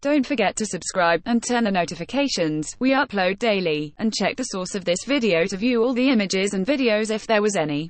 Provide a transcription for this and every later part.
Don't forget to subscribe, and turn on notifications. We upload daily. And check the source of this video to view all the images and videos if there was any.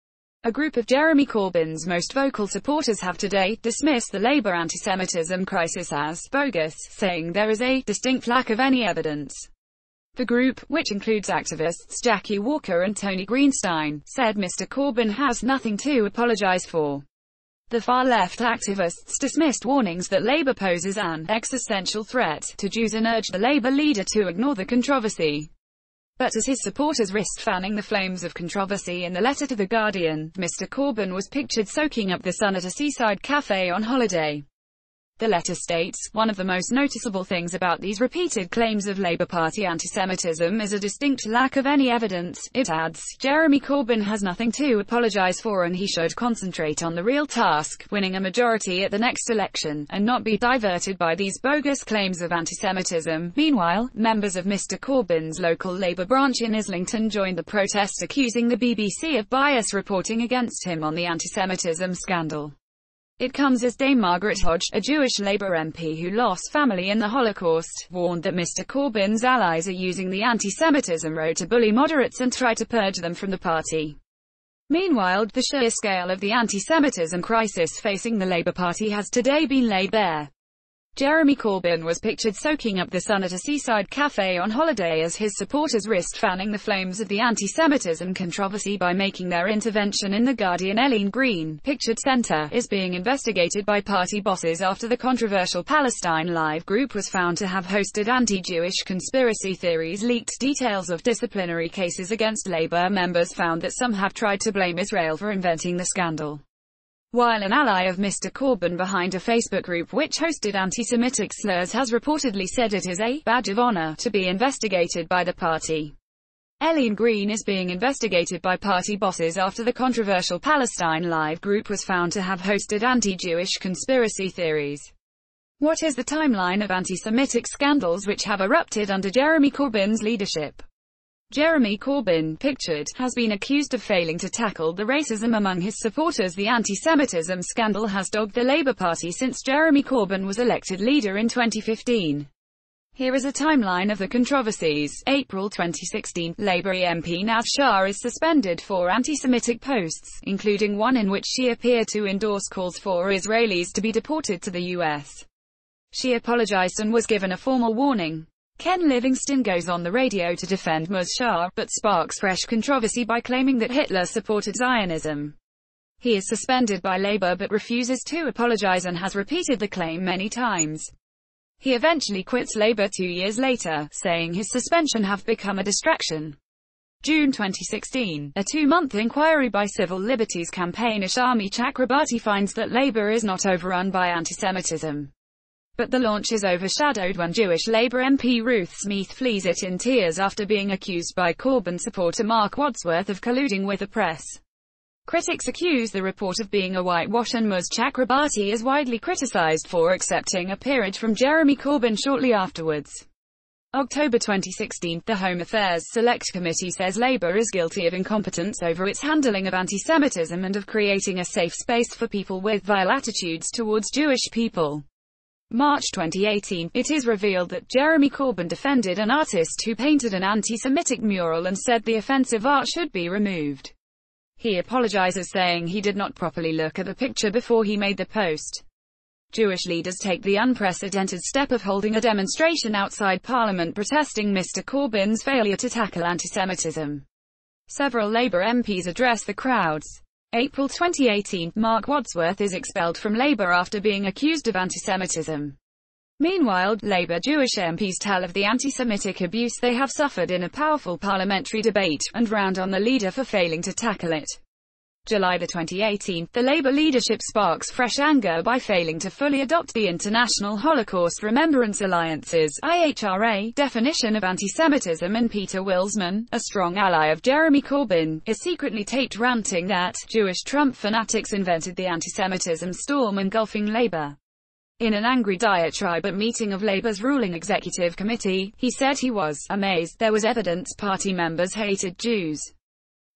A group of Jeremy Corbyn's most vocal supporters have today dismissed the Labour anti-Semitism crisis as bogus, saying there is a distinct lack of any evidence. The group, which includes activists Jackie Walker and Tony Greenstein, said Mr Corbyn has nothing to apologise for. The far-left activists dismissed warnings that Labour poses an existential threat to Jews and urged the Labour leader to ignore the controversy. But as his supporters risked fanning the flames of controversy in the letter to The Guardian, Mr Corbyn was pictured soaking up the sun at a seaside cafe on holiday. The letter states, one of the most noticeable things about these repeated claims of Labour Party anti-Semitism is a distinct lack of any evidence. It adds, Jeremy Corbyn has nothing to apologise for and he should concentrate on the real task, winning a majority at the next election, and not be diverted by these bogus claims of anti-Semitism. Meanwhile, members of Mr Corbyn's local Labour branch in Islington joined the protest, accusing the BBC of bias reporting against him on the anti-Semitism scandal. It comes as Dame Margaret Hodge, a Jewish Labour MP who lost family in the Holocaust, warned that Mr Corbyn's allies are using the anti-Semitism road to bully moderates and try to purge them from the party. Meanwhile, the sheer scale of the anti-Semitism crisis facing the Labour Party has today been laid bare. Jeremy Corbyn was pictured soaking up the sun at a seaside cafe on holiday as his supporters risked fanning the flames of the anti-Semitism controversy by making their intervention in The Guardian. Eileen Green, pictured centre, is being investigated by party bosses after the controversial Palestine Live group was found to have hosted anti-Jewish conspiracy theories. Leaked details of disciplinary cases against Labour members found that some have tried to blame Israel for inventing the scandal. While an ally of Mr Corbyn behind a Facebook group which hosted anti-Semitic slurs has reportedly said it is a badge of honour to be investigated by the party. Eileen Green is being investigated by party bosses after the controversial Palestine Live group was found to have hosted anti-Jewish conspiracy theories. What is the timeline of anti-Semitic scandals which have erupted under Jeremy Corbyn's leadership? Jeremy Corbyn, pictured, has been accused of failing to tackle the racism among his supporters. The anti-Semitism scandal has dogged the Labour Party since Jeremy Corbyn was elected leader in 2015. Here is a timeline of the controversies. April 2016, Labour MP Naz Shah is suspended for anti-Semitic posts, including one in which she appeared to endorse calls for Israelis to be deported to the US. She apologised and was given a formal warning. Ken Livingstone goes on the radio to defend Ms. Shah, but sparks fresh controversy by claiming that Hitler supported Zionism. He is suspended by Labour but refuses to apologise and has repeated the claim many times. He eventually quits Labour 2 years later, saying his suspension have become a distraction. June 2016, a 2-month inquiry by civil liberties campaigner Shami Chakrabarti finds that Labour is not overrun by anti-Semitism. But the launch is overshadowed when Jewish Labour MP Ruth Smeeth flees it in tears after being accused by Corbyn supporter Mark Wadsworth of colluding with the press. Critics accuse the report of being a whitewash, and Ms Chakrabarti is widely criticised for accepting a peerage from Jeremy Corbyn shortly afterwards. October 2016, the Home Affairs Select Committee says Labour is guilty of incompetence over its handling of anti-Semitism and of creating a safe space for people with vile attitudes towards Jewish people. March 2018, it is revealed that Jeremy Corbyn defended an artist who painted an anti-Semitic mural and said the offensive art should be removed. He apologises, saying he did not properly look at the picture before he made the post. Jewish leaders take the unprecedented step of holding a demonstration outside Parliament protesting Mr Corbyn's failure to tackle anti-Semitism. Several Labour MPs address the crowds. April 2018, Mark Wadsworth is expelled from Labour after being accused of anti-Semitism. Meanwhile, Labour Jewish MPs tell of the anti-Semitic abuse they have suffered in a powerful parliamentary debate, and round on the leader for failing to tackle it. July 2018, the Labour leadership sparks fresh anger by failing to fully adopt the International Holocaust Remembrance Alliance's IHRA definition of anti-Semitism, and Peter Wilsman, a strong ally of Jeremy Corbyn, is secretly taped ranting that Jewish Trump fanatics invented the anti-Semitism storm engulfing Labour. In an angry diatribe at meeting of Labour's ruling executive committee, he said he was amazed there was evidence party members hated Jews.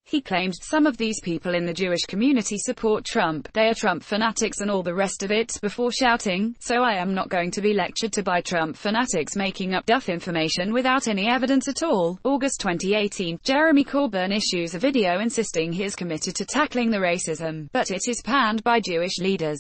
He claimed, "Some of these people in the Jewish community support Trump, they are Trump fanatics and all the rest of it," before shouting, "So I am not going to be lectured to by Trump fanatics making up duff information without any evidence at all." August 2018, Jeremy Corbyn issues a video insisting he is committed to tackling the racism, but it is panned by Jewish leaders.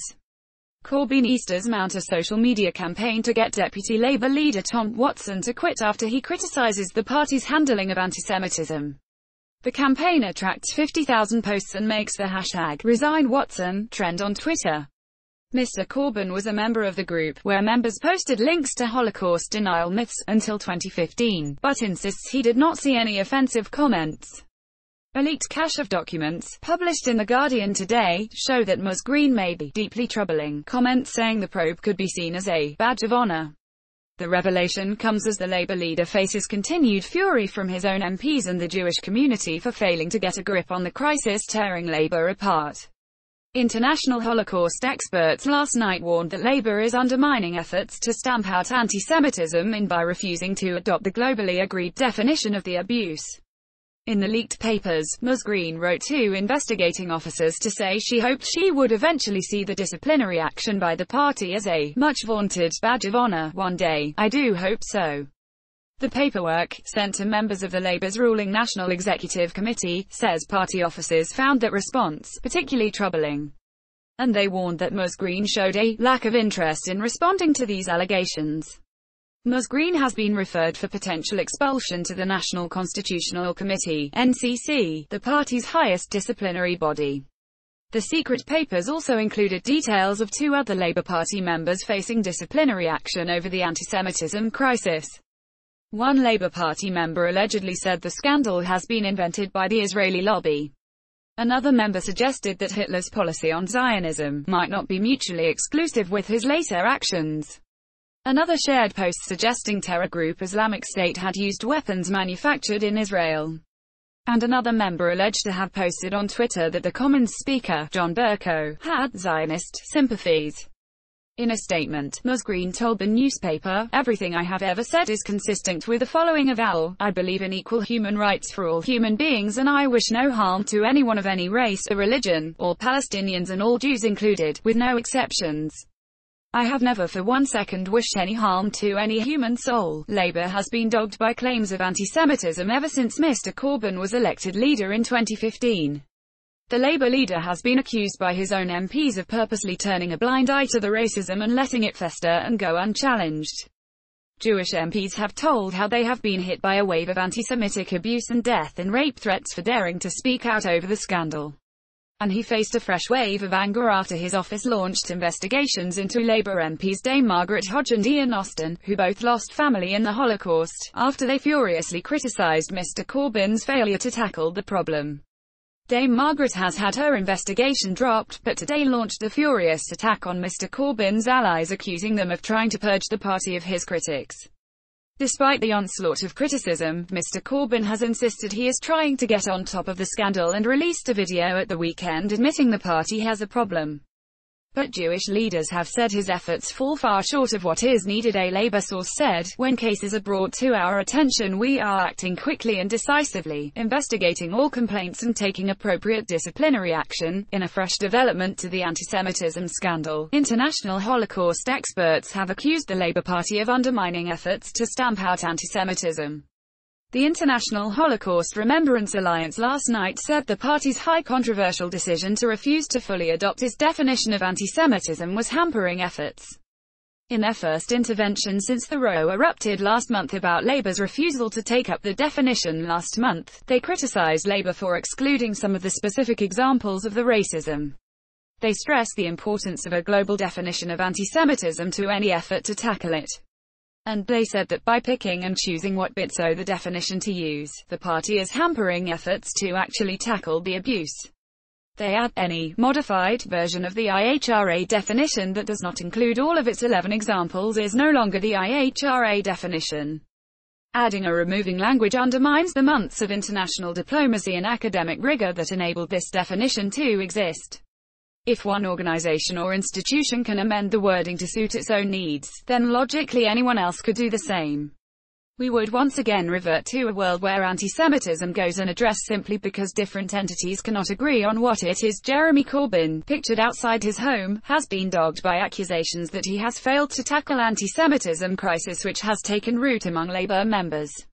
Corbyn Easters mount a social media campaign to get Deputy Labour leader Tom Watson to quit after he criticises the party's handling of anti-Semitism. The campaign attracts 50,000 posts and makes the hashtag #ResignWatson trend on Twitter. Mr Corbyn was a member of the group, where members posted links to Holocaust denial myths, until 2015, but insists he did not see any offensive comments. A leaked cache of documents, published in The Guardian today, show that Ms Green may be deeply troubling comments saying the probe could be seen as a badge of honour. The revelation comes as the Labour leader faces continued fury from his own MPs and the Jewish community for failing to get a grip on the crisis tearing Labour apart. International Holocaust experts last night warned that Labour is undermining efforts to stamp out anti-Semitism by refusing to adopt the globally agreed definition of the abuse. In the leaked papers, Ms Green wrote to investigating officers to say she hoped she would eventually see the disciplinary action by the party as a much-vaunted badge of honour one day. "I do hope so." The paperwork, sent to members of the Labour's ruling National Executive Committee, says party officers found that response particularly troubling, and they warned that Ms Green showed a lack of interest in responding to these allegations. Ms Green has been referred for potential expulsion to the National Constitutional Committee, NCC, the party's highest disciplinary body. The secret papers also included details of 2 other Labour Party members facing disciplinary action over the anti-Semitism crisis. One Labour Party member allegedly said the scandal has been invented by the Israeli lobby. Another member suggested that Hitler's policy on Zionism might not be mutually exclusive with his later actions. Another shared post suggesting terror group Islamic State had used weapons manufactured in Israel. And another member alleged to have posted on Twitter that the Commons Speaker, John Bercow, had Zionist sympathies. In a statement, Ms Green told the newspaper, "Everything I have ever said is consistent with the following avowal. I believe in equal human rights for all human beings and I wish no harm to anyone of any race or religion, all Palestinians and all Jews included, with no exceptions. I have never for 1 second wished any harm to any human soul." Labour has been dogged by claims of anti-Semitism ever since Mr Corbyn was elected leader in 2015. The Labour leader has been accused by his own MPs of purposely turning a blind eye to the racism and letting it fester and go unchallenged. Jewish MPs have told how they have been hit by a wave of anti-Semitic abuse and death and rape threats for daring to speak out over the scandal. And he faced a fresh wave of anger after his office launched investigations into Labour MPs Dame Margaret Hodge and Ian Austin, who both lost family in the Holocaust, after they furiously criticised Mr Corbyn's failure to tackle the problem. Dame Margaret has had her investigation dropped, but today launched a furious attack on Mr Corbyn's allies, accusing them of trying to purge the party of his critics. Despite the onslaught of criticism, Mr Corbyn has insisted he is trying to get on top of the scandal and released a video at the weekend admitting the party has a problem. But Jewish leaders have said his efforts fall far short of what is needed. A Labour source said, "When cases are brought to our attention we are acting quickly and decisively, investigating all complaints and taking appropriate disciplinary action." In a fresh development to the anti-Semitism scandal, international Holocaust experts have accused the Labour Party of undermining efforts to stamp out anti-Semitism. The International Holocaust Remembrance Alliance last night said the party's high controversial decision to refuse to fully adopt its definition of anti-Semitism was hampering efforts. In their first intervention since the row erupted last month about Labour's refusal to take up the definition last month, they criticised Labour for excluding some of the specific examples of the racism. They stressed the importance of a global definition of anti-Semitism to any effort to tackle it. And they said that by picking and choosing what bits of the definition to use, the party is hampering efforts to actually tackle the abuse. They add, any modified version of the IHRA definition that does not include all of its 11 examples is no longer the IHRA definition. Adding or removing language undermines the months of international diplomacy and academic rigor that enabled this definition to exist. If one organization or institution can amend the wording to suit its own needs, then logically anyone else could do the same. we would once again revert to a world where anti-Semitism goes unaddressed simply because different entities cannot agree on what it is. Jeremy Corbyn, pictured outside his home, has been dogged by accusations that he has failed to tackle anti-Semitism crisis which has taken root among Labour members.